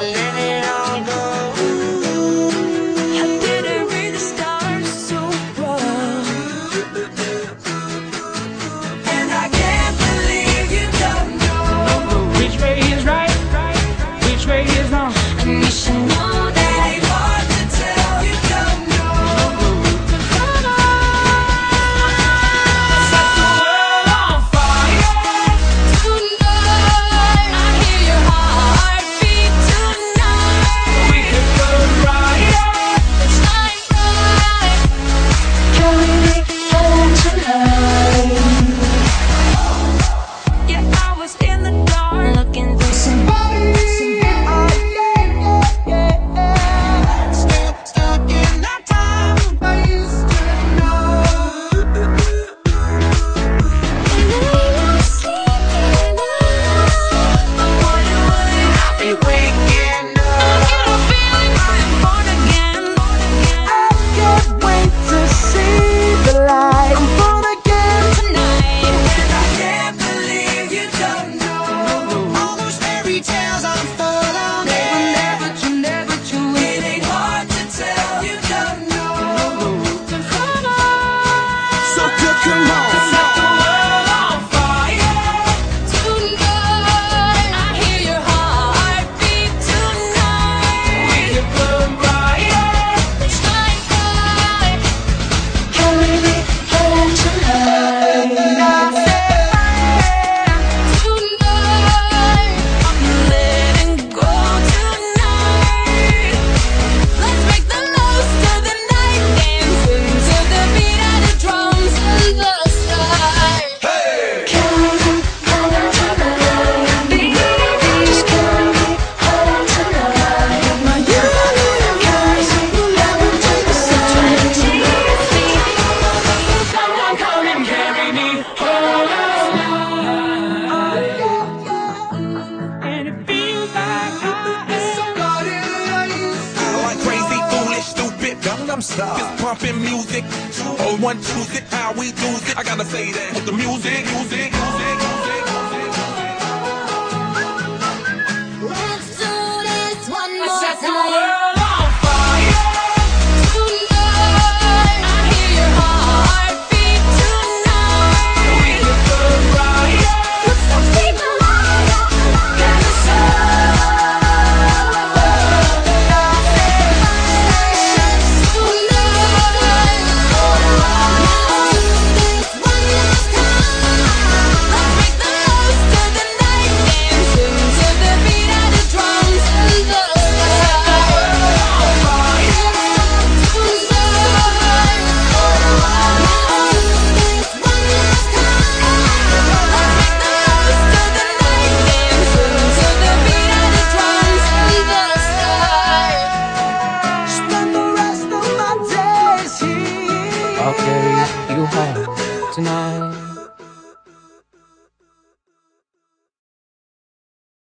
let it all go. I didn't read the stars so well, and I can't believe you don't know Which way is right? Which way is wrong? and you should know that ain't hard to tell. You don't know. Come on. Set the world on fire. Tonight, I hear your heartbeat tonight. We could burn bright. Shine bright. Carry me home tonight. Yeah, I was in the dark looking through somebody. Stuck in that time I used to know. And I ain't sleeping now. I'm wondering, I'll be waking I up. get a feeling I'm born again. I can't wait to see the light. I'm born again tonight, and I can't believe you don't know. All those fairy tales I'm full of. Never true. It ain't hard to tell. You don't know. Come on. So good, come on. Set the world on fire. Tonight, I hear your heartbeat tonight. We could burn bright. Shine bright. Carry me home tonight. Tonight, I'm letting go tonight. Let's make the most of the night, dancing to the beat of the drums and the sky. Carry me home tonight, baby. Just carry me home tonight. My universe carries me heaven to the side. Someone come and carry me home. And it feels like Like crazy, foolish, stupid, Gangnam Style. Just pumping music. Oh, one choose it, how we do it. I gotta say that with the music.